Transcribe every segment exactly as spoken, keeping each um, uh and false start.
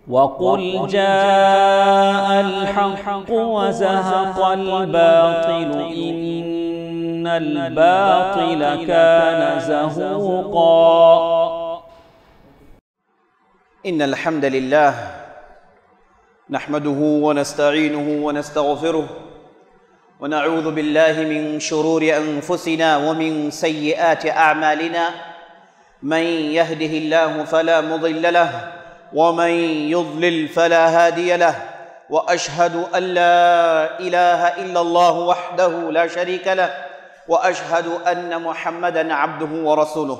وَقُلْ جَاءَ الْحَقُّ وَزَهَقَ الْبَاطِلُ إِنَّ الْبَاطِلَ كَانَ زَهُوقًا. إن الحمد لله نحمده ونستعينه ونستغفره ونعوذ بالله من شرور أنفسنا ومن سيئات أعمالنا، من يهده الله فلا مضل له ومن يضلل فلا هادي له، وأشهد أن لا إله إلا الله وحده لا شريك له، وأشهد أن محمدًا عبده ورسوله.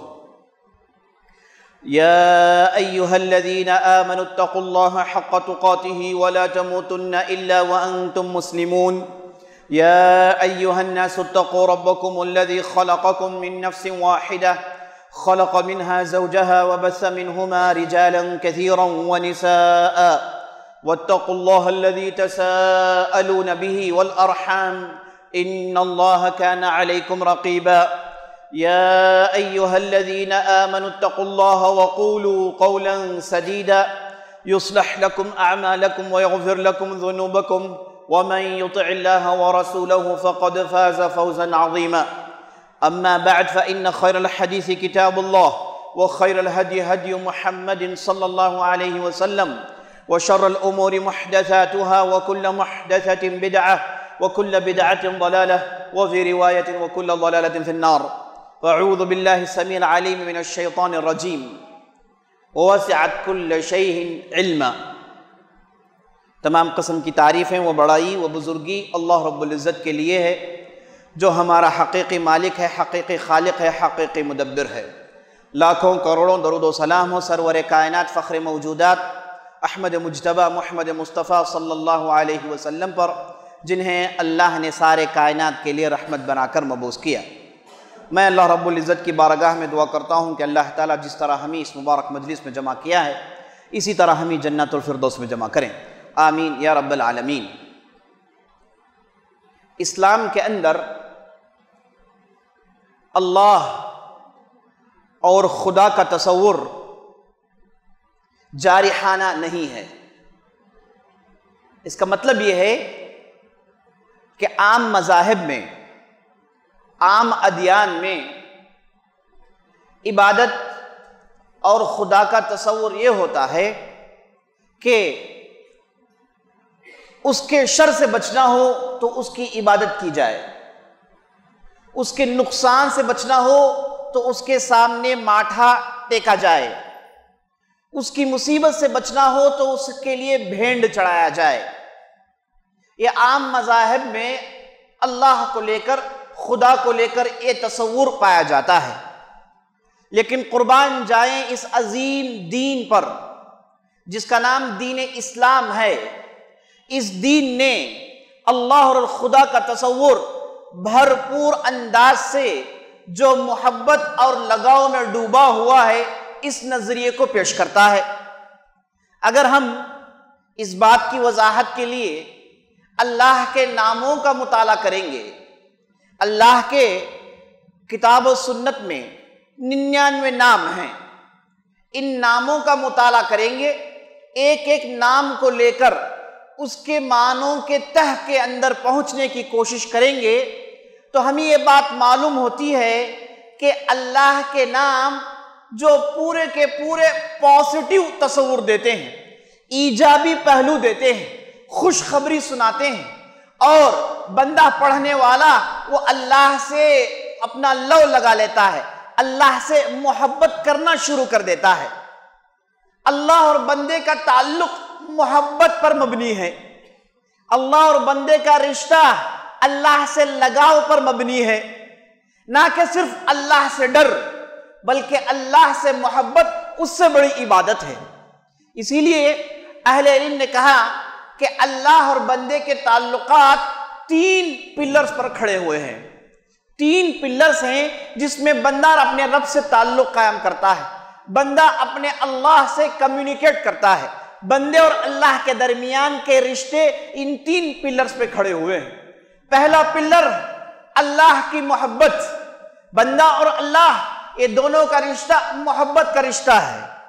يا أيها الذين آمنوا اتقوا الله حق تقاته ولا تموتن إلا وأنتم مسلمون. يا أيها الناس اتقوا ربكم الذي خلقكم من نفس واحدة، خلق منها زوجها وبث منهما رجالا كثيرا ونساء، واتقوا الله الذي تساءلون به والأرحام إن الله كان عليكم رقيبا. يا أيها الذين آمنوا اتقوا الله وقولوا قولا سديدا يصلح لكم أعمالكم ويغفر لكم ذنوبكم، ومن يطع الله ورسوله فقد فاز فوزا عظيما. أما بعد، فإن خير الحديث كتاب الله، وخير الهدي هدي محمد صلى الله عليه وسلم، وشر الأمور محدثاتها، وكل محدثة بدعة، وكل بدعة ضلالة، وفي رواية وكل ضلالة في النار. فأعوذ بالله السميع العليم من الشيطان الرجيم. ووسعت كل شيء علما. تمام قسم کی تعریفیں و بڑائی و بزرگی اللہ رب العزت کے لیے ہے، جو ہمارا حقیقی مالک ہے، حقیقی خالق ہے، حقیقی مدبر ہے. لاکھوں کروڑوں درود و سلام ہو سرور کائنات، فخر موجودات احمد مجتبیٰ محمد مصطفیٰ صلی اللہ علیہ وسلم پر، جنہیں اللہ نے سارے کائنات کے لیے رحمت بنا کر مبعوث کیا. میں اللہ رب العزت کی بارگاہ میں دعا کرتا ہوں کہ اللہ تعالیٰ جس طرح ہمیں اس مبارک مجلس میں جمع کیا ہے، اسی طرح ہمیں جنت الفردوس میں جمع کریں، آمین یا رب العالمین. اسلام کے اندر اللہ اور خدا کا تصور جارحانہ نہیں ہے. اس کا مطلب یہ ہے کہ عام مذاہب میں، عام ادیان میں عبادت اور خدا کا تصور یہ ہوتا ہے کہ اس کے شر سے بچنا ہو تو اس کی عبادت کی جائے، اس کے نقصان سے بچنا ہو تو اس کے سامنے ماتھا ٹیکا جائے، اس کی مصیبت سے بچنا ہو تو اس کے لیے بھینڈ چڑھایا جائے. یہ عام مذاہب میں اللہ کو لے کر، خدا کو لے کر یہ تصور پایا جاتا ہے. لیکن قربان جائیں اس عظیم دین پر جس کا نام دین اسلام ہے. اس دین نے اللہ اور خدا کا تصور بھرپور انداز سے، جو محبت اور لگاؤ میں ڈوبا ہوا ہے، اس نظریے کو پیش کرتا ہے. اگر ہم اس بات کی وضاحت کے لیے اللہ کے ناموں کا مطالعہ کریں گے، اللہ کے کتاب و سنت میں ننانوے نام ہیں، ان ناموں کا مطالعہ کریں گے، ایک ایک نام کو لے کر اس کے معنوں کے تہ کے اندر پہنچنے کی کوشش کریں گے، تو ہمیں یہ بات معلوم ہوتی ہے کہ اللہ کے نام جو پورے کے پورے پازیٹیو تصور دیتے ہیں، ایجابی پہلو دیتے ہیں، خوشخبری سناتے ہیں، اور بندہ پڑھنے والا وہ اللہ سے اپنا لو لگا لیتا ہے، اللہ سے محبت کرنا شروع کر دیتا ہے. اللہ اور بندے کا تعلق محبت پر مبنی ہے. اللہ اور بندے کا رشتہ اللہ سے لگاؤ پر مبنی ہے. نہ کہ صرف اللہ سے ڈر، بلکہ اللہ سے محبت اس سے بڑی عبادت ہے. اسی لیے اہل علم نے کہا کہ اللہ اور بندے کے تعلقات تین پلرز پر کھڑے ہوئے ہیں. تین پلرز ہیں جس میں بندہ اپنے رب سے تعلق قائم کرتا ہے، بندہ اپنے اللہ سے کمیونیکیٹ کرتا ہے. بندے اور اللہ کے درمیان کے رشتے ان تین پلرز پہ کھڑے ہوئے ہیں. پہلا پلر اللہ کی محبت. بندہ اور اللہ یہ دونوں کا رشتہ محبت کا رشتہ ہے.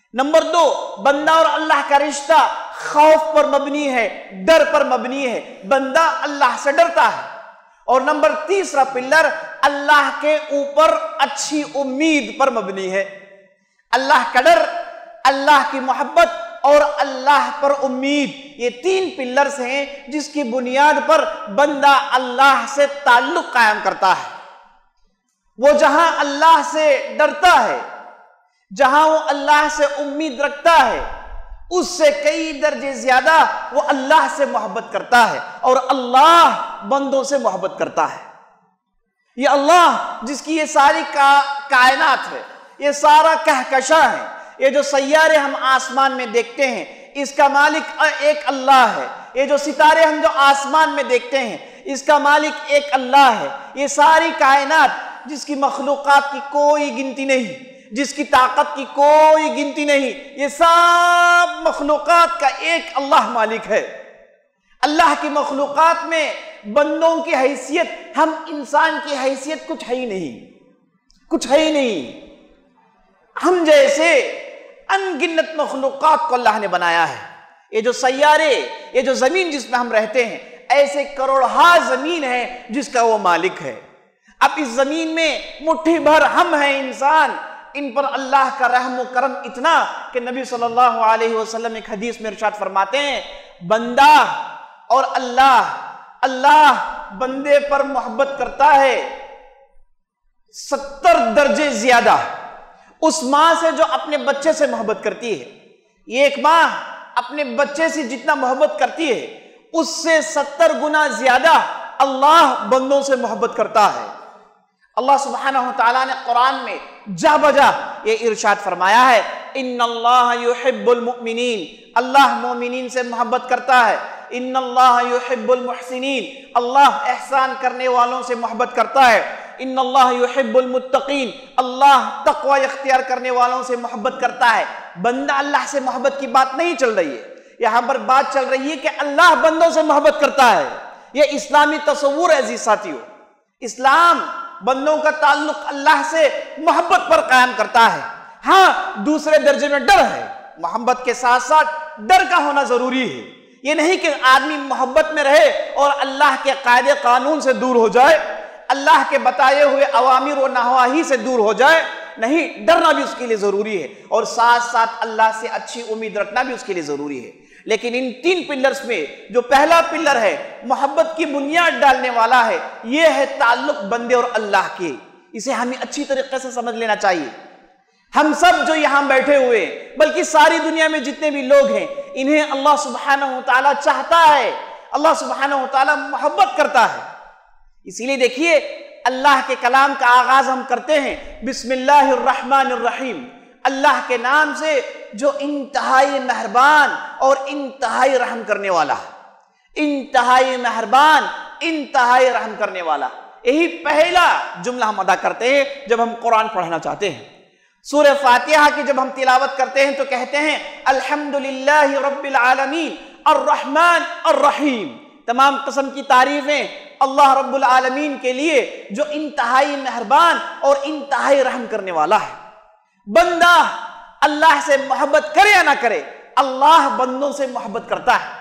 نمبر دو، بندہ اور اللہ کا رشتہ خوف پر مبنی ہے، ڈر پر مبنی ہے، بندہ اللہ سے ڈرتا ہے۔ اور نمبر تیسرا پلر اللہ کے اوپر اچھی امید پر مبنی ہے۔ اللہ کا ڈر، اللہ کی محبت اور اللہ پر امید، یہ تین پلرز ہیں جس کی بنیاد پر بندہ اللہ سے تعلق قائم کرتا ہے۔ وہ جہاں اللہ سے ڈرتا ہے، جہاں وہ اللہ سے امید رکھتا ہے، اس سے کئی درجے زیادہ وہ اللہ سے محبت کرتا ہے، اور اللہ بندوں سے محبت کرتا ہے۔ یہ اللہ جس کی یہ ساری کائنات ہے، یہ سارا کہکشاں ہے، یہ جو سیارے ہم آسمان میں دیکھتے ہیں، اس کا مالک ایک اللہ ہے۔ یہ جو ستارے ہم جو آسمان میں دیکھتے ہیں، اس کا مالک ایک اللہ ہے۔ یہ ساری کائنات جس کی مخلوقات کی کوئی گنتی نہیں، جس کی طاقت کی کوئی گنتی نہیں، یہ سب مخلوقات کا ایک اللہ مالک ہے۔ اللہ کی مخلوقات میں بندوں کی حیثیت، ہم انسان کی حیثیت کچھ ہے ہی نہیں، کچھ ہے ہی نہیں۔ ہم جیسے ان گنت مخلوقات کو اللہ نے بنایا ہے۔ یہ جو سیارے، یہ جو زمین جس میں ہم رہتے ہیں، ایسے کروڑہا زمین ہے جس کا وہ مالک ہے۔ اب اس زمین میں مٹھی بھر ہم ہیں انسان، ان پر اللہ کا رحم و کرم اتنا کہ نبی صلی اللہ علیہ وسلم ایک حدیث میں ارشاد فرماتے ہیں، بندہ اور اللہ، اللہ بندے پر محبت کرتا ہے ستر درجے زیادہ اس ماں سے جو اپنے بچے سے محبت کرتی ہے۔ یہ ایک ماں اپنے بچے سے جتنا محبت کرتی ہے، اس سے ستر گنا زیادہ اللہ بندوں سے محبت کرتا ہے۔ اللہ سبحانہ وتعالیٰ نے قرآن میں جا بجا یہ ارشاد فرمایا ہے، ان اللہ یحب المؤمنین، اللہ مومنین سے محبت کرتا ہے۔ ان اللہ یحب المحسنین، اللہ احسان کرنے والوں سے محبت کرتا ہے۔ ان اللہ یحب المتقین، اللہ تقوی اختیار کرنے والوں سے محبت کرتا ہے۔ بندہ اللہ سے محبت کی بات نہیں چل رہی ہے، یہاں پر بات چل رہی ہے کہ اللہ بندوں سے محبت کرتا ہے۔ یہ اسلامی تصور ہے عزیز ساتھیو۔ اسلام بندوں کا تعلق اللہ سے محبت پر قائم کرتا ہے۔ ہاں دوسرے درجے میں ڈر ہے، محبت کے ساتھ ساتھ ڈر کا ہونا ضروری ہے۔ یہ نہیں کہ آدمی محبت میں رہے اور اللہ کے قاعدے قانون سے دور ہو جائے، اللہ کے بتائے ہوئے اوامر و نواہی سے دور ہو جائے، نہیں، ڈرنا بھی اس کے لیے ضروری ہے، اور ساتھ ساتھ اللہ سے اچھی امید رکھنا بھی اس کے لیے ضروری ہے۔ لیکن ان تین پلرز میں جو پہلا پلر ہے، محبت کی بنیاد ڈالنے والا ہے، یہ ہے تعلق بندے اور اللہ کے۔ اسے ہمیں اچھی طریقے سے سمجھ لینا چاہیے۔ ہم سب جو یہاں بیٹھے ہوئے، بلکہ ساری دنیا میں جتنے بھی لوگ ہیں، انہیں اللہ سبحانہ وتعالیٰ چاہتا ہے، اللہ سبحانہ وتعالیٰ محبت کرتا ہے۔ اسی لیے دیکھیے اللہ کے کلام کا آغاز ہم کرتے ہیں بسم اللہ الرحمن الرحیم، اللہ کے نام سے جو انتہائی مہربان اور انتہائی رحم کرنے والا ہے۔ انتہائی مہربان، انتہائی رحم کرنے والا، یہی پہلا جملہ ہم ادا کرتے ہیں جب ہم قرآن پڑھنا چاہتے ہیں۔ سورہ فاتحہ کی جب ہم تلاوت کرتے ہیں تو کہتے ہیں الحمدللہ رب العالمین الرحمن الرحیم، تمام قسم کی تعریفیں اللہ رب العالمین کے لیے جو انتہائی مہربان اور انتہائی رحم کرنے والا ہے۔ بندہ اللہ سے محبت کرے یا نہ کرے، اللہ بندوں سے محبت کرتا ہے،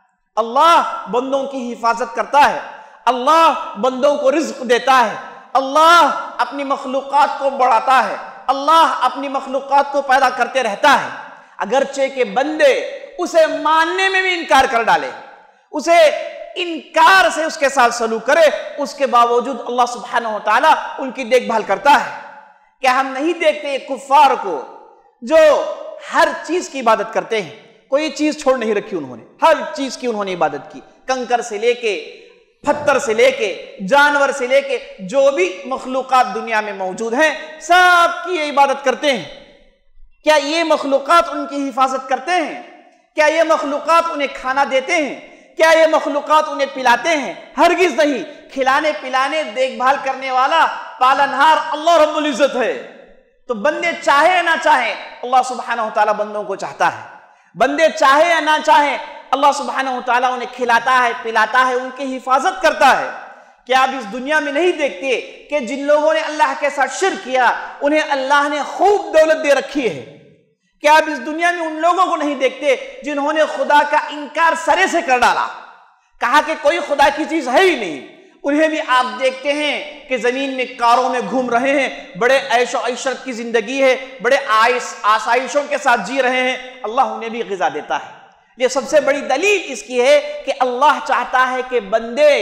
اللہ بندوں کی حفاظت کرتا ہے، اللہ بندوں کو رزق دیتا ہے، اللہ اپنی مخلوقات کو بڑھاتا ہے، اللہ اپنی مخلوقات کو پیدا کرتے رہتا ہے۔ اگرچہ کہ بندے اسے ماننے میں بھی انکار کر ڈالے، اسے انکار سے اس کے ساتھ سلوک کرے، اس کے باوجود اللہ سبحانہ وتعالیٰ ان کی دیکھ بھال کرتا ہے۔ کیا ہم نہیں دیکھتے کفار کو جو ہر چیز کی عبادت کرتے ہیں، کوئی چیز چھوڑ نہیں رکھی انہوں نے، ہر چیز کی انہوں نے عبادت کی، کنکر سے لے کے پتھر سے لے کے جانور سے لے کے جو بھی مخلوقات دنیا میں موجود ہیں سب کی یہ عبادت کرتے ہیں۔ کیا یہ مخلوقات ان کی حفاظت کرتے ہیں؟ کیا یہ مخلوقات انہیں کھانا دیتے ہیں؟ کیا یہ مخلوقات انہیں پلاتے ہیں؟ ہرگز نہیں۔ کھلانے پلانے دیکھ بھال کرنے والا پالنہار اللہ رب العزت ہے۔ تو بندے چاہے یا نہ چاہیں، اللہ سبحانہ وتعالیٰ بندوں کو چاہتا ہے۔ بندے چاہے یا نہ چاہیں، اللہ سبحانہ وتعالیٰ انہیں کھلاتا ہے، پلاتا ہے، ان کی حفاظت کرتا ہے۔ کیا آپ اس دنیا میں نہیں دیکھتے کہ جن لوگوں نے اللہ کے ساتھ شرک کیا انہیں اللہ نے خوب دولت دے رکھی ہے؟ کیا آپ اس دنیا میں ان لوگوں کو نہیں دیکھتے جنہوں نے خدا کا انکار سرے سے کر ڈالا، کہا کہ کوئی خدا کی چیز ہے ہی نہیں؟ انہیں بھی آپ دیکھتے ہیں کہ زمین میں کاروں میں گھوم رہے ہیں، بڑے عیش و عشرت کی زندگی ہے، بڑے آسائشوں کے ساتھ جی رہے ہیں، اللہ انہیں بھی غذا دیتا ہے۔ یہ سب سے بڑی دلیل اس کی ہے کہ اللہ چاہتا ہے کہ بندے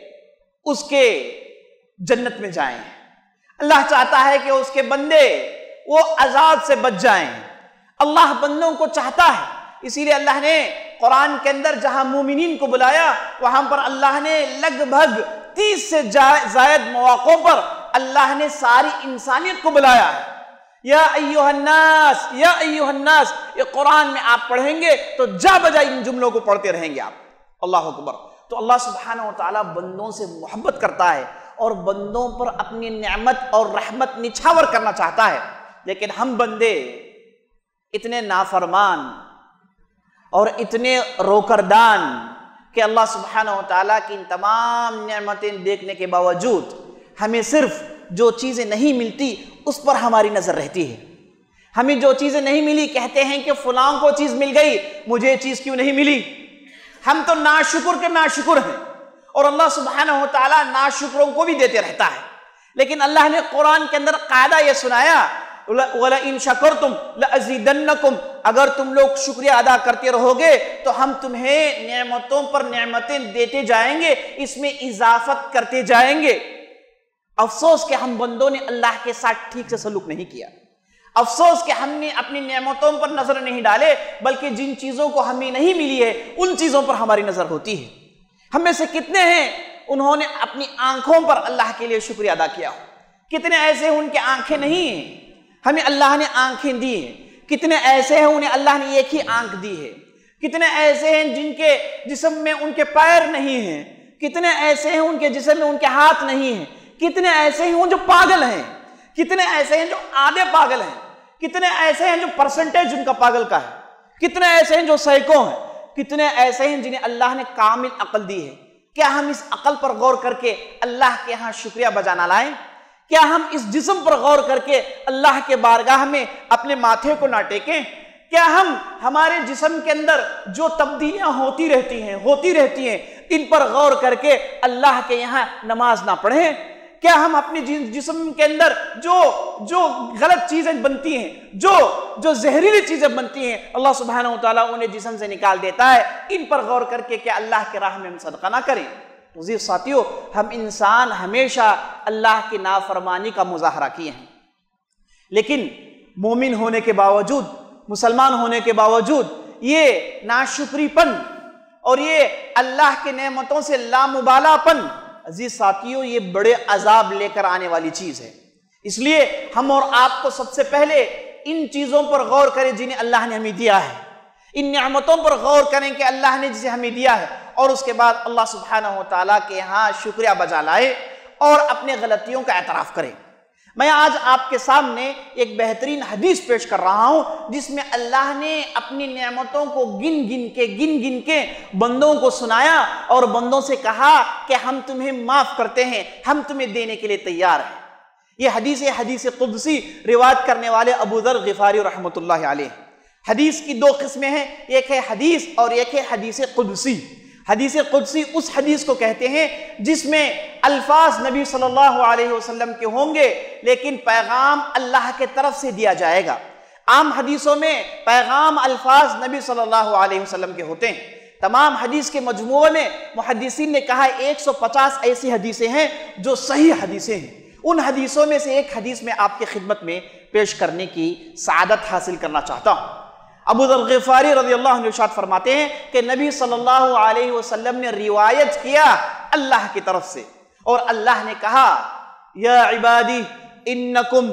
اس کے جنت میں جائیں، اللہ چاہتا ہے کہ اس کے بندے وہ عذاب سے بچ جائیں، اللہ بندوں کو چاہتا ہے۔ اسی لیے اللہ نے قرآن کے اندر جہاں مومنین کو بلایا، وہاں پر اللہ نے لگ بھگ تیس سے زائد مواقعوں پر اللہ نے ساری انسانیت کو بلایا ہے۔ یا ایوہ الناس، یا ایوہ الناس، یہ قرآن میں آپ پڑھیں گے تو جا بجائے ان جملوں کو پڑھتے رہیں گے آپ۔ اللہ اکبر۔ تو اللہ سبحانہ وتعالی بندوں سے محبت کرتا ہے اور بندوں پر اپنی نعمت اور رحمت نچھاور کرنا چاہتا ہے، لیکن ہم بندے اتنے نافرمان اور اتنے روکردان کہ اللہ سبحانہ وتعالی کی ان تمام نعمتیں دیکھنے کے باوجود ہمیں صرف جو چیزیں نہیں ملتی اس پر ہماری نظر رہتی ہے۔ ہمیں جو چیزیں نہیں ملی کہتے ہیں کہ فلاں کو چیز مل گئی، مجھے یہ چیز کیوں نہیں ملی؟ ہم تو ناشکر کے ناشکر ہیں، اور اللہ سبحانہ وتعالی ناشکروں کو بھی دیتے رہتا ہے۔ لیکن اللہ نے قرآن کے اندر قاعدہ یہ سنایا، وَلَئِن شَكَرْتُمْ لَأَزِيدَنَّكُمْ، اگر تم لوگ شکریہ ادا کرتے رہو گے تو ہم تمہیں نعمتوں پر نعمتیں دیتے جائیں گے، اس میں اضافت کرتے جائیں گے۔ افسوس کہ ہم بندوں نے اللہ کے ساتھ ٹھیک سے سلوک نہیں کیا، افسوس کہ ہم نے اپنی نعمتوں پر نظر نہیں ڈالے، بلکہ جن چیزوں کو ہمیں نہیں ملی ہے ان چیزوں پر ہماری نظر ہوتی ہے۔ ہم میں سے کتنے ہیں انہوں نے اپنی آنکھوں پر اللہ کے لیے شکریہ ادا کیا ہو؟ کتنے ایسے ہیں ان کے آنکھیں نہیں ہیں، ہمیں اللہ نے آنکھیں دی ہیں؟ کتنے ایسے ہیں انہیں اللہ نے ایک ہی آنکھ دی ہے؟ کتنے ایسے ہیں جن کے جسم میں ان کے پیر نہیں ہیں؟ کتنے ایسے ہیں ان کے جسم میں ان کے ہاتھ نہیں ہیں؟ کتنے ایسے ہیں جو پاگل ہیں؟ کتنے ایسے ہیں جو آدھے پاگل ہیں؟ کتنے ایسے ہیں جو پرسنٹیج ان کا پاگل کا ہے؟ کتنے ایسے ہیں جو سینکڑوں ہیں؟ کتنے ایسے ہیں جنہیں اللہ نے کامل عقل دی ہے؟ کیا ہم اس عقل پر غور کر کے اللہ کے ہاں شکریہ بجا نہ لائیں؟ کیا ہم اس جسم پر غور کر کے اللہ کے بارگاہ میں اپنے ماتھے کو نہ ٹیکیں؟ کیا ہم ہمارے جسم کے اندر جو تبدیلیاں ہوتی رہتی ہیں ہوتی رہتی ہیں ان پر غور کر کے اللہ کے یہاں نماز نہ پڑھیں؟ کیا ہم اپنے جسم کے اندر جو جو غلط چیزیں بنتی ہیں، جو جو زہریلی چیزیں بنتی ہیں، اللہ سبحانہ وتعالیٰ انہیں جسم سے نکال دیتا ہے، ان پر غور کر کے کیا اللہ کے راہ میں ہم صدقہ نہ کریں؟ عزیز ساتھیو، ہم انسان ہمیشہ اللہ کی نافرمانی کا مظاہرہ کیے ہیں، لیکن مومن ہونے کے باوجود، مسلمان ہونے کے باوجود یہ ناشکری پن اور یہ اللہ کے نعمتوں سے لامبالاں پن، عزیز ساتھیو، یہ بڑے عذاب لے کر آنے والی چیز ہے۔ اس لیے ہم اور آپ کو سب سے پہلے ان چیزوں پر غور کریں جنہیں اللہ نے ہمیں دیا ہے، ان نعمتوں پر غور کریں کہ اللہ نے جسے ہمیں دیا ہے، اور اس کے بعد اللہ سبحانہ وتعالیٰ کے ہاں شکریہ بجا لائے اور اپنے غلطیوں کا اعتراف کریں۔ میں آج آپ کے سامنے ایک بہترین حدیث پیش کر رہا ہوں جس میں اللہ نے اپنی نعمتوں کو گن گن کے گن گن کے بندوں کو سنایا اور بندوں سے کہا کہ ہم تمہیں معاف کرتے ہیں، ہم تمہیں دینے کے لیے تیار ہیں۔ یہ حدیث حدیث قدسی روایت کرنے والے ابو ذر غفاری رحمۃ اللہ علیہ۔ حدیث کی دو قسمیں ہیں، ایک ہے حدیث اور ایک ہے حدیث قدسی۔ حدیث قدسی اس حدیث کو کہتے ہیں جس میں الفاظ نبی صلی اللہ علیہ وسلم کے ہوں گے لیکن پیغام اللہ کے طرف سے دیا جائے گا۔ عام حدیثوں میں پیغام الفاظ نبی صلی اللہ علیہ وسلم کے ہوتے ہیں۔ تمام حدیث کے مجموعے میں محدثین نے کہا ایک سو پچاس ایسی حدیثیں ہیں جو صحیح حدیثیں ہیں۔ ان حدیثوں میں سے ایک حدیث میں آپ کی خدمت میں پیش کرنے کی سعادت حاصل کرنا چاہتا ہوں۔ ابو ذر غفاری رضی اللہ عنہ ارشاد فرماتے ہیں کہ نبی صلی اللہ علیہ وسلم نے روایت کیا اللہ کی طرف سے، اور اللہ نے کہا یا عبادی انکم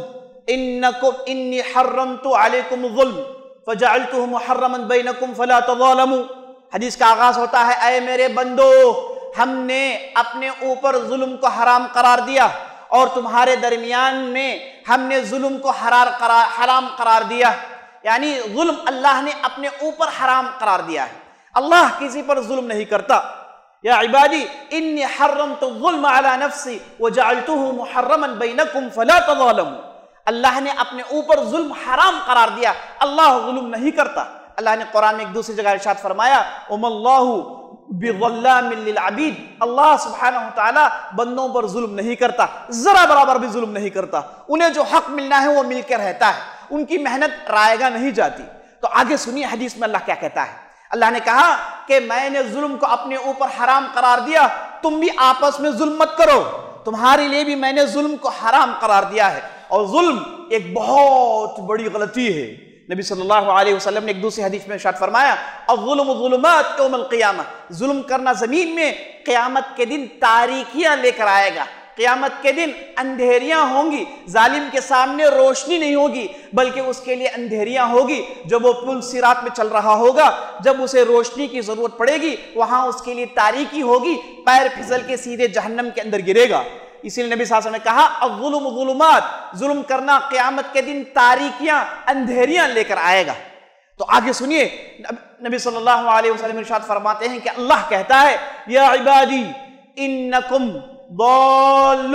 انکم انی حرمت علیکم الظلم فجعلته محرما بینکم فلا تظالموا۔ حدیث کا آغاز ہوتا ہے اے میرے بندو، ہم نے اپنے اوپر ظلم کو حرام قرار دیا اور تمہارے درمیان میں ہم نے ظلم کو حرام قرار دیا، یعنی ظلم اللہ نے اپنے اوپر حرام قرار دیا ہے۔ اللہ کسی پر ظلم نہیں کرتا۔ یا عبادی انی حرمت الظلم علی نفسی وجعلته محرما بینکم فلا تظالموا۔ اللہ نے اپنے اوپر ظلم حرام قرار دیا. اللہ ظلم نہیں کرتا. اللہ نے قرآن میں ایک دوسری جگہ ارشاد فرمایا وَمَا اللَّهُ بِظَلَّامٍ لِّلْعَبِيدِ. اللہ سبحانہ وتعالی بندوں پر ظلم نہیں کرتا، ذرا برابر بھی ظلم نہیں کرتا. انہیں جو حق ملنا ہے وہ مل کے رہتا ہے، ان کی محنت رائے گاہ نہیں جاتی. تو آگے سنیے حدیث میں اللہ کیا کہتا ہے. اللہ نے کہا کہ میں نے ظلم کو اپنے اوپر حرام قرار دیا، تم بھی آپس میں ظلم مت کرو، تمہارے لیے بھی میں نے ظلم کو حرام قرار دیا ہے. اور ظلم ایک بہت بڑی غلطی ہے. نبی صلی اللہ علیہ وسلم نے ایک دوسری حدیث میں ارشاد فرمایا الظلم ظلمات یوم القیامہ. ظلم کرنا زمین میں قیامت کے دن تاریکیاں لے کر آئے گا. قیامت کے دن اندھیریاں ہوں گی، ظالم کے سامنے روشنی نہیں ہوگی بلکہ اس کے لیے اندھیریاں ہوگی. جب وہ پل صراط میں چل رہا ہوگا، جب اسے روشنی کی ضرورت پڑے گی وہاں اس کے لیے تاریکی ہوگی، پیر پھسل کے سیدھے جہنم کے اندر گرے گا. اسی لیے نبی صلی اللہ علیہ وسلم نے کہا الظلم ظلمات، ظلم کرنا قیامت کے دن تاریکیاں اندھیریاں لے کر آئے گا. تو آگے سنیے نبی صلی اللہ علیہ وسلم ارشاد فرماتے ہیں کہ اللہ کہتا ہے یا عبادی انکم ضال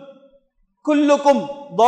کلکم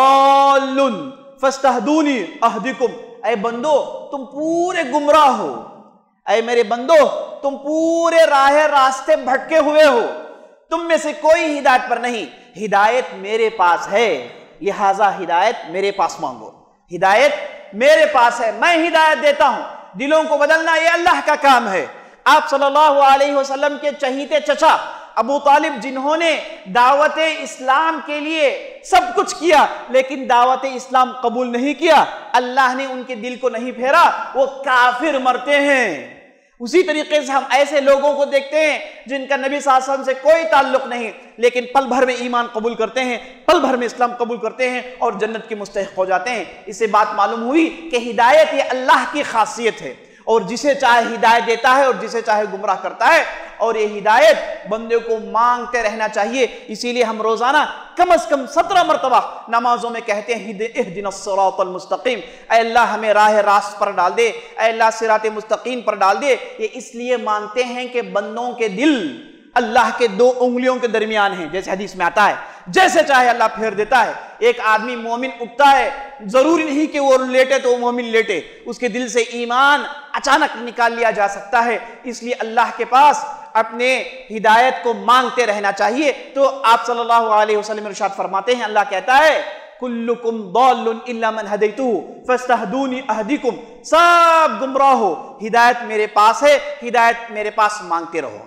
ضال فاستہدونی اہدکم. اے بندو تم پورے گمراہ ہو، اے میرے بندو تم پورے راہ راستے بھٹکے ہوئے ہو، تم میں سے کوئی ہدایت پر نہیں. ہدایت میرے پاس ہے، لہٰذا ہدایت میرے پاس مانگو. ہدایت میرے پاس ہے، میں ہدایت دیتا ہوں. دلوں کو بدلنا یہ اللہ کا کام ہے. آپ صلی اللہ علیہ وسلم کے چہیتے چچا ابو طالب جنہوں نے دعوت اسلام کے لیے سب کچھ کیا لیکن دعوت اسلام قبول نہیں کیا، اللہ نے ان کے دل کو نہیں پھیرا، وہ کافر مرتے ہیں. اسی طریقے سے ہم ایسے لوگوں کو دیکھتے ہیں جن کا نبی صلی اللہ علیہ وسلم سے کوئی تعلق نہیں لیکن پل بھر میں ایمان قبول کرتے ہیں، پل بھر میں اسلام قبول کرتے ہیں اور جنت کے مستحق ہو جاتے ہیں. اس سے بات معلوم ہوئی کہ ہدایت یہ اللہ کی خاصیت ہے اور جسے چاہے ہدایت دیتا ہے اور جسے چاہے گمراہ کرتا ہے، اور یہ ہدایت بندے کو مانگتے رہنا چاہیے. اسی لیے ہم روزانہ کم از کم سترہ مرتبہ نمازوں میں کہتے ہیں اہدنا الصراط المستقیم، اے اللہ ہمیں راہ راست پر ڈال دے، اے اللہ صراط مستقیم پر ڈال دے. یہ اس لیے مانگتے ہیں کہ بندوں کے دل اللہ کے دو انگلیوں کے درمیان ہیں، جیسے حدیث میں آتا ہے جیسے چاہے اللہ پھیر دیتا ہے. ایک آدمی مومن اٹھتا ہے، ضروری نہیں کہ وہ لیٹے تو وہ مومن لیٹے، اس کے دل سے ایمان اچانک نکال لیا جا سکتا ہے. اس لیے اللہ کے پاس اپنے ہدایت کو مانگتے رہنا چاہیے. تو آپ صلی اللہ علیہ وسلم ارشاد فرماتے ہیں اللہ کہتا ہے کلکم ضال الا من ہدیتہ فاستہدونی اہدکم. سب گمراہ ہو، ہدایت میرے پاس ہے، ہدایت میرے پاس مانگتے رہو.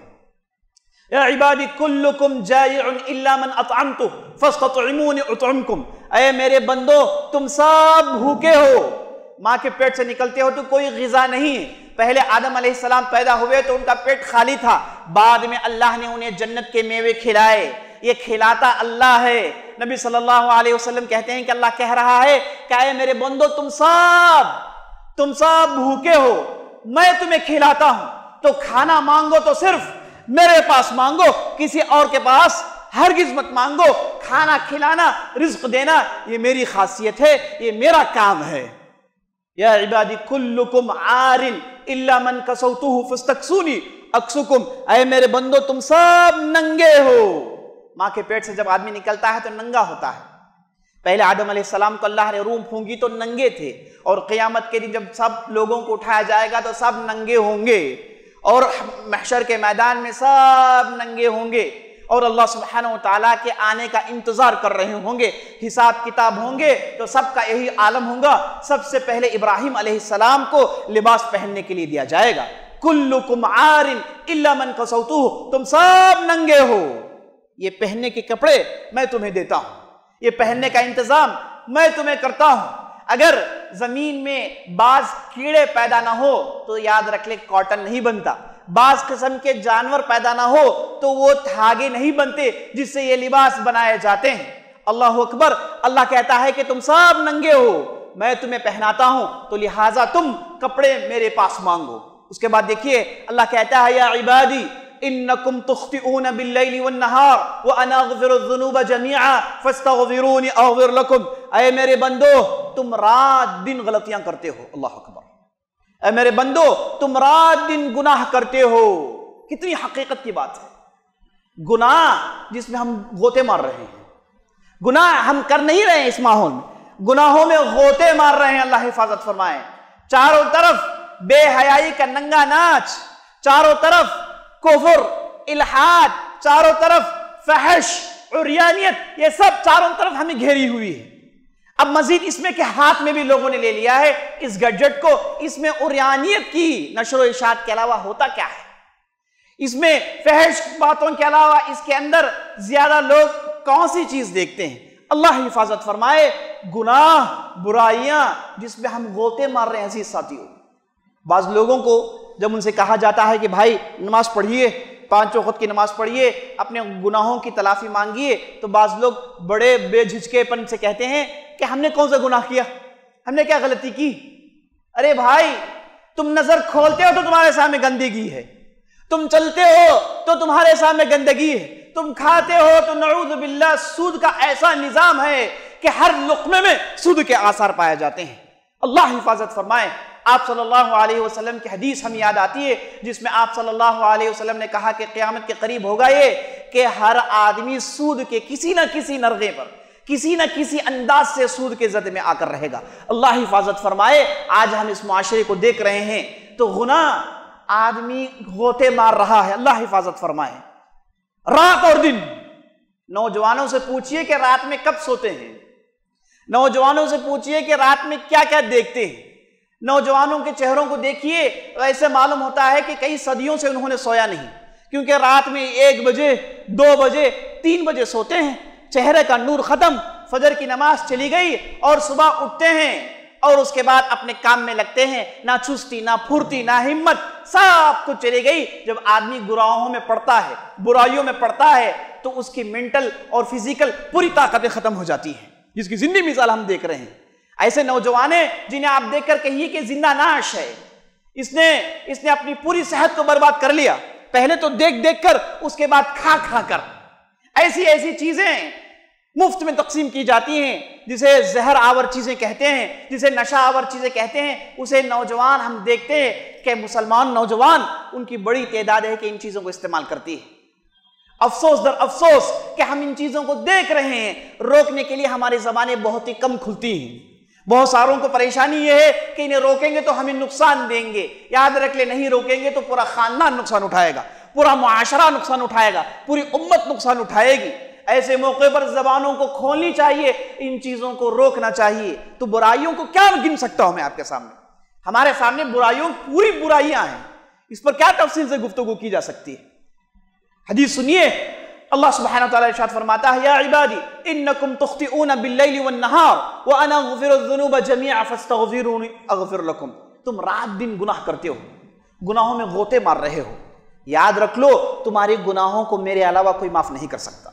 یا عبادی کلکم جائع الا من اطعمتہ فاستطعمونی اطعمکم. اے میرے بندو تم سب بھوکے ہو، ماں کے پیٹ سے نکلتے ہو تو کوئی غذا نہیں. پہلے آدم علیہ السلام پیدا ہوئے تو ان کا پیٹ خالی تھا، بعد میں اللہ نے انہیں جنت کے میوے کھلائے. یہ کھلاتا اللہ ہے. نبی صلی اللہ علیہ وسلم کہتے ہیں کہ اللہ کہہ رہا ہے کہ اے میرے بندو تم سب تم سب بھوکے ہو، میں تمہیں کھلاتا ہوں، تو کھانا مانگو تو صرف میرے پاس مانگو، کسی اور کے پاس ہرگز مت مانگو. کھانا کھلانا، رزق دینا یہ میری خاصیت ہے، یہ میرا کام ہے. یا عبادی کلکم عار الا من کسوتہ فاستکسونی اکسکم. اے میرے بندو تم سب ننگے ہو. ماں کے پیٹ سے جب آدمی نکلتا ہے تو ننگا ہوتا ہے. پہلے آدم علیہ السلام کو اللہ نے روح پھونکی تو ننگے تھے، اور قیامت کے دن جب سب لوگوں کو اٹھایا جائے گا تو سب ننگے ہوں گے، اور محشر کے میدان میں سب ننگے ہوں گے اور اللہ سبحانہ وتعالیٰ کے آنے کا انتظار کر رہے ہوں گے. حساب کتاب ہوں گے تو سب کا یہی عالم ہوگا. سب سے پہلے ابراہیم علیہ السلام کو لباس پہننے کے لیے دیا جائے گا. کلکم عار الا من کسوتہ. تم سب ننگے ہو، یہ پہننے کے کپڑے میں تمہیں دیتا ہوں، یہ پہننے کا انتظام میں تمہیں کرتا ہوں. اگر زمین میں بعض کیڑے پیدا نہ ہو تو یاد رکھ لے کاٹن نہیں بنتا. بعض قسم کے جانور پیدا نہ ہو تو وہ دھاگے نہیں بنتے جس سے یہ لباس بنائے جاتے ہیں. اللہ اکبر. اللہ کہتا ہے کہ تم سب ننگے ہو، میں تمہیں پہناتا ہوں، تو لہٰذا تم کپڑے میرے پاس مانگو. اس کے بعد دیکھیے اللہ کہتا ہے یا عبادی انکم تخطئون باللیل والنہار وانا اغفر الذنوب جميعا فاستغفرونی اغفر لکم. اے میرے بندو تم رات دن غلطیاں کرتے ہو. اللہ اکبر. اے میرے بندو تم رات دن گناہ کرتے ہو. کتنی حقیقت کی بات ہے. گناہ جس میں ہم غوطے مار رہے ہیں، گناہ ہم کر نہیں رہے ہیں اس ماحول میں، گناہوں میں غوطے مار رہے ہیں، اللہ حفاظت فرمائے۔ چاروں طرف بے حیائی کا ننگا ناچ، چاروں طرف کفر، الحاد، چاروں طرف فحش، عریانیت، یہ سب چاروں طرف ہمیں گھیری ہوئی ہے۔ اب مزید اس میں کہ ہاتھ میں بھی لوگوں نے لے لیا ہے اس گیجٹ کو، اس میں عریانیت کی نشر و اشاعت کے علاوہ ہوتا کیا ہے؟ اس میں فحش باتوں کے علاوہ اس کے اندر زیادہ لوگ کون سی چیز دیکھتے ہیں؟ اللہ حفاظت فرمائے، گناہ، برائیاں جس میں ہم غوطے مار رہے ہیں۔ عزیز ساتھیوں، بعض لوگوں کو جب ان سے کہا جاتا ہے کہ بھائی نماز پڑھیے، پانچ وقت کی نماز پڑھیے، اپنے گناہوں کی تلافی مانگیے، تو بعض لوگ بڑے بے جھجکے پن سے کہتے ہیں کہ ہم نے کون سا گناہ کیا، ہم نے کیا غلطی کی؟ ارے بھائی، تم نظر کھولتے ہو تو تمہارے سامنے گندگی ہے، تم چلتے ہو تو تمہارے سامنے گندگی ہے، تم کھاتے ہو تو نعوذ باللہ سود کا ایسا نظام ہے کہ ہر لقمے میں سود کے آثار پائے جاتے ہیں۔ اللہ حفاظت فرمائے۔ آپ صلی اللہ علیہ وسلم کی حدیث ہم یاد آتی ہے جس میں آپ صلی اللہ علیہ وسلم نے کہا کہ قیامت کے قریب ہوگا یہ کہ ہر آدمی سود کے کسی نہ کسی نرغے پر، کسی نہ کسی انداز سے سود کے زد میں آ کر رہے گا۔ اللہ حفاظت فرمائے۔ آج ہم اس معاشرے کو دیکھ رہے ہیں تو گناہ آدمی غوطے مار رہا ہے۔ اللہ حفاظت فرمائے۔ رات اور دن، نوجوانوں سے پوچھئے کہ رات میں کب سوتے ہیں، نوجوانوں سے پوچھئے کہ رات میں کیا کیا دیکھتے ہیں، نوجوانوں کے چہروں کو دیکھیے، ایسے معلوم ہوتا ہے کہ کئی صدیوں سے انہوں نے سویا نہیں، کیونکہ رات میں ایک بجے، دو بجے، تین بجے سوتے ہیں، چہرے کا نور ختم، فجر کی نماز چلی گئی اور صبح اٹھتے ہیں اور اس کے بعد اپنے کام میں لگتے ہیں، نہ چستی، نہ پھرتی، نہ ہمت، سب کچھ چلی گئی۔ جب آدمی گناہوں میں پڑتا ہے، برائیوں میں پڑتا ہے تو اس کی منٹل اور فزیکل پوری طاقتیں ختم ہو جاتی ہیں، جس کی زندگی مثال ہم دیکھ رہے ہیں۔ ایسے نوجوان جنہیں آپ دیکھ کر کہیے کہ زندہ ناش ہے، اس نے اس نے اپنی پوری صحت کو برباد کر لیا، پہلے تو دیکھ دیکھ کر، اس کے بعد کھا کھا کر۔ ایسی ایسی چیزیں مفت میں تقسیم کی جاتی ہیں جسے زہر آور چیزیں کہتے ہیں، جسے نشہ آور چیزیں کہتے ہیں، اسے نوجوان ہم دیکھتے ہیں کہ مسلمان نوجوان ان کی بڑی تعداد ہے کہ ان چیزوں کو استعمال کرتی ہے۔ افسوس در افسوس کہ ہم ان چیزوں کو دیکھ رہے ہیں، روکنے کے لیے ہماری زبانیں بہت ہی کم کھلتی ہیں۔ بہت ساروں کو پریشانی یہ ہے کہ انہیں روکیں گے تو ہمیں نقصان دیں گے۔ یاد رکھ لے، نہیں روکیں گے تو پورا خاندان نقصان اٹھائے گا، پورا معاشرہ نقصان اٹھائے گا، پوری امت نقصان اٹھائے گی۔ ایسے موقع پر زبانوں کو کھولنی چاہیے، ان چیزوں کو روکنا چاہیے۔ تو برائیوں کو کیا گن سکتا ہوں میں آپ کے سامنے؟ ہمارے سامنے برائیوں پوری برائیاں ہیں، اس پر کیا تفصیل سے گفتگو کی جا سکتی ہے؟ حدیث سنیے، اللہ سبحانہ وتعالی ارشاد فرماتا ہے، یا عبادی انکم تخطئون باللیل والنہار وانا اغفر الذنوب جميعا فاستغفرونی اغفر لکم۔ تم رات دن گناہ کرتے ہو، گناہوں میں غوطے مار رہے ہو، یاد رکھ لو تمہاری گناہوں کو میرے علاوہ کوئی معاف نہیں کر سکتا۔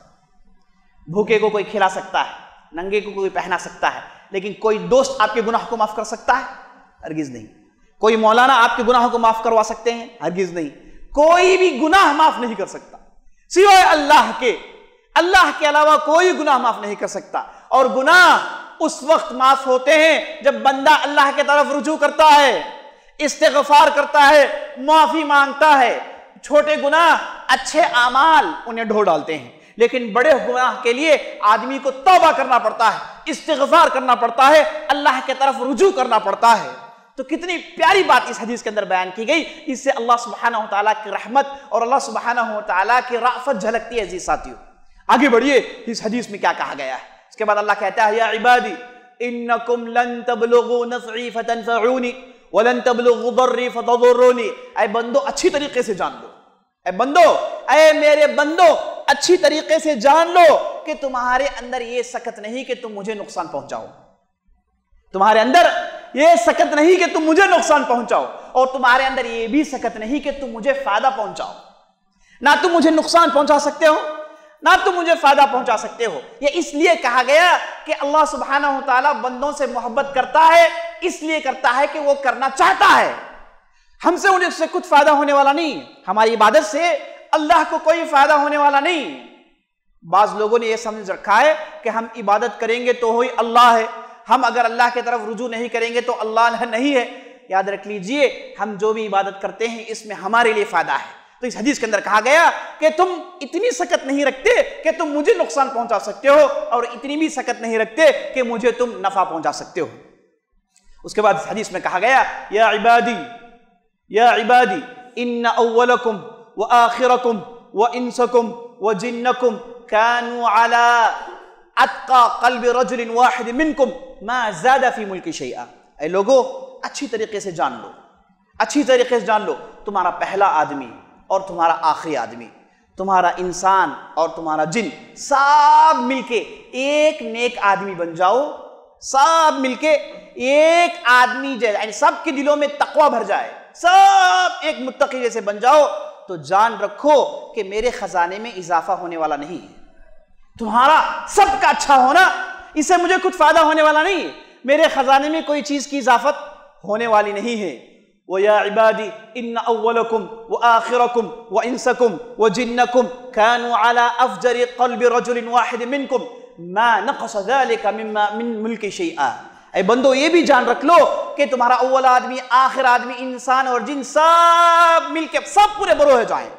بھوکے کو کوئی کھلا سکتا ہے، ننگے کو کوئی پہنا سکتا ہے، لیکن کوئی دوست آپ کے گناہ کو معاف کر سکتا ہے؟ ہرگز نہیں۔ کوئی مولانا آپ کے گناہوں کو معاف کروا سکتے ہیں؟ ہرگز نہیں۔ کوئی بھی گناہ معاف نہیں کر سکتا سوائے اللہ کے۔ اللہ کے علاوہ کوئی گناہ معاف نہیں کر سکتا، اور گناہ اس وقت معاف ہوتے ہیں جب بندہ اللہ کے طرف رجوع کرتا ہے، استغفار کرتا ہے، معافی مانگتا ہے۔ چھوٹے گناہ، اچھے اعمال انہیں ڈھو ڈالتے ہیں، لیکن بڑے گناہ کے لیے آدمی کو توبہ کرنا پڑتا ہے، استغفار کرنا پڑتا ہے، اللہ کے طرف رجوع کرنا پڑتا ہے۔ تو کتنی پیاری بات اس حدیث کے اندر بیان کی گئی، اس سے اللہ سبحانہ وتعالیٰ کی رحمت اور اللہ سبحانہ وتعالیٰ کی رأفت جھلکتی ہے۔ عزیز ساتھیو، آگے بڑھیے، اس حدیث میں کیا کہا گیا ہے؟ اس کے بعد اللہ کہتا ہے، یا عبادی انکم لن تبلغوا نفعی فتنفعونی ولن تبلغوا ضری فتضرونی۔ اے بندو اچھی طریقے سے جان لو، اے بندو، اے میرے بندو، اچھی طریقے سے جان لو کہ تمہارے اندر یہ سکت نہیں کہ تم مجھے نقصان پہنچاؤ، تمہارے اندر یہ سکت نہیں کہ تم مجھے نقصان پہنچاؤ، اور تمہارے اندر یہ بھی سکت نہیں کہ تم مجھے فائدہ پہنچاؤ۔ نہ تم مجھے نقصان پہنچا سکتے ہو، نہ تم مجھے فائدہ پہنچا سکتے ہو۔ یہ اس لیے کہا گیا کہ اللہ سبحانہ وتعالیٰ بندوں سے محبت کرتا ہے، اس لیے کرتا ہے کہ وہ کرنا چاہتا ہے۔ ہم سے انہیں سے کچھ فائدہ ہونے والا نہیں، ہماری عبادت سے اللہ کو کوئی فائدہ ہونے والا نہیں۔ بعض لوگوں نے یہ سمجھ رکھا ہے کہ ہم عبادت کریں گے تو ہوئی اللہ ہے، ہم اگر اللہ کی طرف رجوع نہیں کریں گے تو اللہ نہیں ہے۔ یاد رکھ لیجئے، ہم جو بھی عبادت کرتے ہیں اس میں ہمارے لیے فائدہ ہے، تو اس حدیث کے اندر کہا گیا کہ تم اتنی سکت نہیں رکھتے کہ تم مجھے نقصان پہنچا سکتے ہو، اور اتنی بھی سکت نہیں رکھتے کہ مجھے تم نفع پہنچا سکتے ہو۔ اس کے بعد اس حدیث میں کہا گیا یا عبادی یا عبادی ان اولکم وآخرکم وانسکم وجنکم كانوا على اتقى قلب رجل واحد منکم ما زاد فی ملک شیئا۔ اے لوگو اچھی طریقے سے جان لو، اچھی طریقے سے جان لو، تمہارا پہلا آدمی اور تمہارا آخری آدمی، تمہارا انسان اور تمہارا جن، سب مل کے ایک نیک آدمی بن جاؤ، سب مل کے ایک آدمی جیسا، یعنی سب کے دلوں میں تقوی بھر جائے، سب ایک متقی جیسے بن جاؤ، تو جان رکھو کہ میرے خزانے میں اضافہ ہونے والا نہیں ہے۔ تمہارا سب کا اچھا ہونا، اس سے مجھے کچھ فائدہ ہونے والا نہیں ہے، میرے خزانے میں کوئی چیز کی اضافت ہونے والی نہیں ہے۔ وَيَا عِبَادِ إِنَّ أَوَّلَكُمْ وَآخِرَكُمْ وَإِنسَكُمْ وَجِنَّكُمْ كَانُوا عَلَىٰ أَفْجَرِ قَلْبِ رَجُلٍ وَاحِدٍ مِّنْكُمْ مَا نَقَصَ ذَلِكَ مِن مُلْكِ شَيْئًا۔ اے بندو یہ بھی جان رکھ لو کہ تمہارا اول آدمی، آخر آدمی، انسان اور جن سب مل کے سب پورے برے ہو جائیں،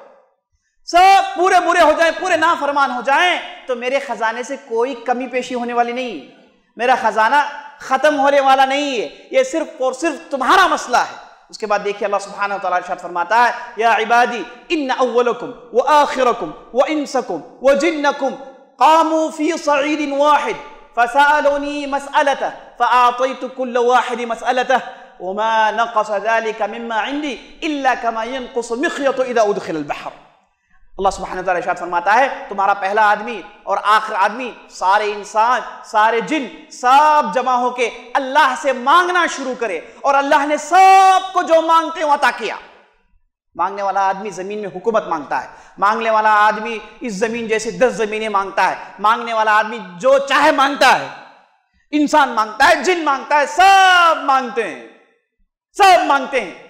سب پورے برے ہو جائیں، پورے نافرمان ہو جائیں، تو میرے خزانے سے کوئی کمی پیشی ہونے والی نہیں، میرا خزانہ ختم ہونے والا نہیں ہے، یہ صرف اور صرف تمہارا مسئلہ ہے۔ اس کے بعد دیکھیے اللہ سبحانہ وتعالیٰ ارشاد فرماتا ہے یا عبادی ان اولکم وآخرکم وانسکم وجنکم قاموا فی صعید واحد فسألونی مسألته فأعطیت کل واحد مسألته وما نقص ذلك مما عندي الا كما ينقص مخيط اذا ادخل البحر۔ اللہ سبحانہ وتعالیٰ ارشاد فرماتا ہے تمہارا پہلا آدمی اور آخر آدمی، سارے انسان، سارے جن، سب جمع ہو کے اللہ سے مانگنا شروع کرے، اور اللہ نے سب کو جو مانگتے ہیں عطا کیا۔ مانگنے والا آدمی زمین میں حکومت مانگتا ہے، مانگنے والا آدمی اس زمین جیسے دس زمینیں مانگتا ہے، مانگنے والا آدمی جو چاہے مانگتا ہے، انسان مانگتا ہے، جن مانگتا ہے، سب مانگتے ہیں، سب مانگتے ہیں۔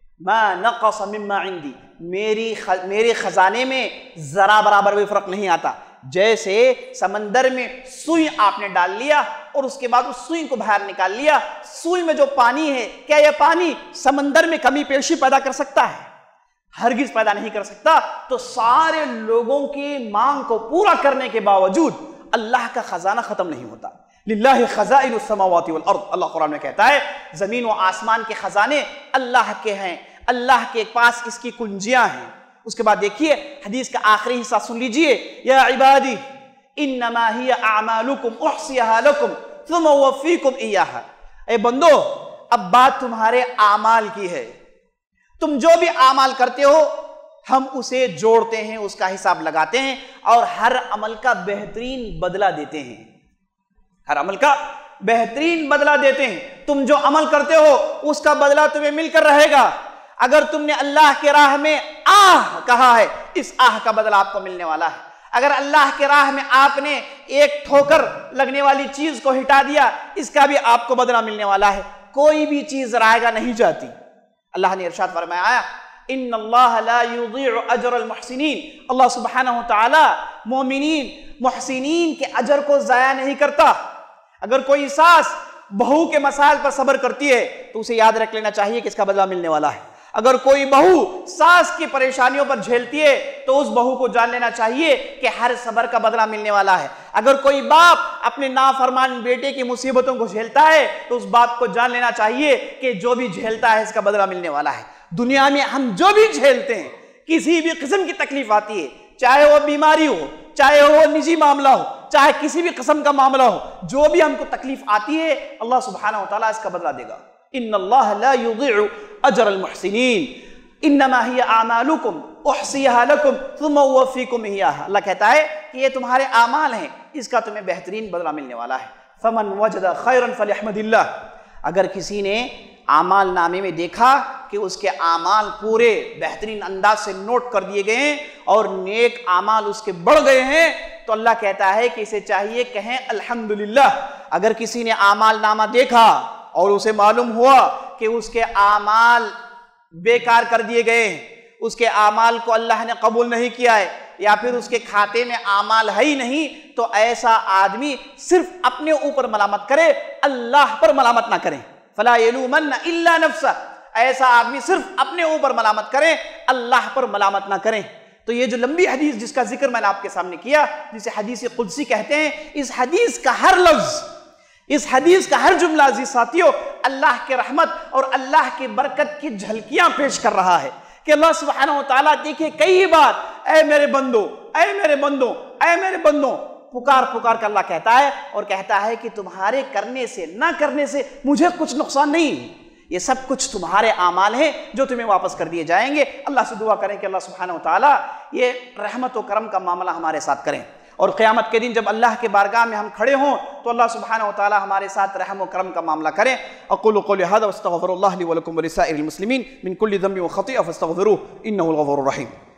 ما نقص مما عندي، میری میرے خزانے میں ذرا برابر بھی فرق نہیں آتا۔ جیسے سمندر میں سوئی آپ نے ڈال لیا اور اس کے بعد اس سوئی کو باہر نکال لیا، سوئی میں جو پانی ہے، کیا یہ پانی سمندر میں کمی پیشی پیدا کر سکتا ہے؟ ہرگز پیدا نہیں کر سکتا۔ تو سارے لوگوں کی مانگ کو پورا کرنے کے باوجود اللہ کا خزانہ ختم نہیں ہوتا۔ للہ خزائن السماوات والارض، اللہ قرآن میں کہتا ہے زمین و آسمان کے خزانے اللہ کے ہیں، اللہ کے پاس اس کی کنجیاں ہیں۔ اس کے بعد دیکھیے حدیث کا آخری حصہ سن لیجئے، یا عبادی انما ہی اعمالکم احصیہا لکم ثم اوفیکم ایہا۔ اے بندو اب بات تمہارے اعمال کی ہے، تم جو بھی اعمال کرتے ہو ہم اسے جوڑتے ہیں، اس کا حساب لگاتے ہیں، اور ہر عمل کا بہترین بدلہ دیتے ہیں، ہر عمل کا بہترین بدلہ دیتے ہیں۔ تم جو عمل کرتے ہو اس کا بدلہ تمہیں مل کر رہے گا۔ اگر تم نے اللہ کے راہ میں آہ کہا ہے، اس آہ کا بدلہ آپ کو ملنے والا ہے۔ اگر اللہ کے راہ میں آپ نے ایک ٹھوکر لگنے والی چیز کو ہٹا دیا، اس کا بھی آپ کو بدلہ ملنے والا ہے۔ کوئی بھی چیز رائے گا نہیں جاتی۔ اللہ نے ارشاد فرمایا ان اللہ لا یضیع اجر المحسنین، اللہ سبحانہ وتعالی مومنین محسنین کے اجر کو ضائع نہیں کرتا۔ اگر کوئی ساس بہو کے مسائل پر صبر کرتی ہے تو اسے یاد رکھ لینا چاہیے کہ اس کا بدلہ ملنے والا ہے۔ اگر کوئی بہو ساس کی پریشانیوں پر جھیلتی ہے تو اس بہو کو جان لینا چاہیے کہ ہر صبر کا بدلہ ملنے والا ہے۔ اگر کوئی باپ اپنے نافرمان بیٹے کی مصیبتوں کو جھیلتا ہے تو اس باپ کو جان لینا چاہیے کہ جو بھی جھیلتا ہے اس کا بدلہ ملنے والا ہے۔ دنیا میں ہم جو بھی جھیلتے ہیں، کسی بھی قسم کی تکلیف آتی ہے، چاہے وہ بیماری ہو، چاہے وہ نجی معاملہ ہو، چاہے کسی بھی قسم کا معاملہ ہو، جو بھی ہم کو تکلیف آتی ہے اللہ سبحانہ وتعالیٰ اس کا بدلہ دے گا۔ ان اللہ لا یضیع اجر المحسنین انما ہی اعمالکم احصیہا لکم ثم اوفیکم ایہا۔ اللہ کہتا ہے کہ یہ تمہارے اعمال ہیں، اس کا تمہیں بہترین بدلہ ملنے والا ہے۔ فمن وجد خیرا فلیحمد اللہ، اگر کسی نے اعمال نامے میں دیکھا کہ اس کے اعمال پورے بہترین انداز سے نوٹ کر دیے گئے ہیں اور نیک اعمال اس کے بڑھ گئے ہیں، تو اللہ کہتا ہے کہ اسے چاہیے کہیں الحمدللہ۔ اگر کسی نے اعمال نامہ دیکھا اور اسے معلوم ہوا کہ اس کے اعمال بیکار کر دیے گئے ہیں، اس کے اعمال کو اللہ نے قبول نہیں کیا ہے، یا پھر اس کے کھاتے میں اعمال ہے ہی نہیں، تو ایسا آدمی صرف اپنے اوپر ملامت کرے، اللہ پر ملامت نہ کرے۔ فلا یلومن الا نفسہ، ایسا آدمی صرف اپنے اوپر ملامت کرے، اللہ پر ملامت نہ کریں۔ تو یہ جو لمبی حدیث جس کا ذکر میں نے آپ کے سامنے کیا، جسے حدیث قدسی کہتے ہیں، اس حدیث کا ہر لفظ، اس حدیث کا ہر جملہ عزیز ساتھیوں اللہ کے رحمت اور اللہ کی برکت کی جھلکیاں پیش کر رہا ہے کہ اللہ سبحانہ وتعالیٰ دیکھیں کئی بار اے میرے بندو، اے میرے بندو، اے میرے بندو پکار پکار کر اللہ کہتا ہے، اور کہتا ہے کہ تمہارے کرنے سے نہ کرنے سے مجھے کچھ نقصان نہیں، یہ سب کچھ تمہارے اعمال ہیں جو تمہیں واپس کر دیے جائیں گے۔ اللہ سے دعا کریں کہ اللہ سبحانہ وتعالیٰ یہ رحمت و کرم کا معاملہ ہمارے ساتھ کریں، اور قیامت کے دن جب اللہ کے بارگاہ میں ہم کھڑے ہوں تو اللہ سبحانہ وتعالیٰ ہمارے ساتھ رحم و کرم کا معاملہ کریں۔ اقول قولی ھذا واستغفر اللہ لی ولکم ولسائر المسلمین من کل ذنب وخطیئہ فاستغفروہ انہ الغفور الرحیم۔